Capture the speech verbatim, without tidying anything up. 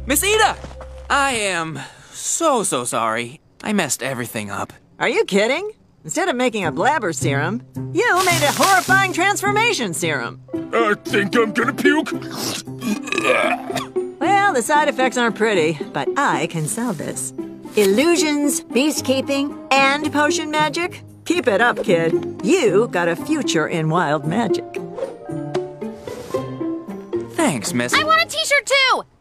Miss Eda! I am so, so sorry. I messed everything up. Are you kidding? Instead of making a blabber serum, you made a horrifying transformation serum. I think I'm gonna puke. Well, the side effects aren't pretty, but I can sell this. Illusions, beastkeeping, and potion magic? Keep it up, kid. You got a future in wild magic. Thanks, miss. I want a t-shirt too!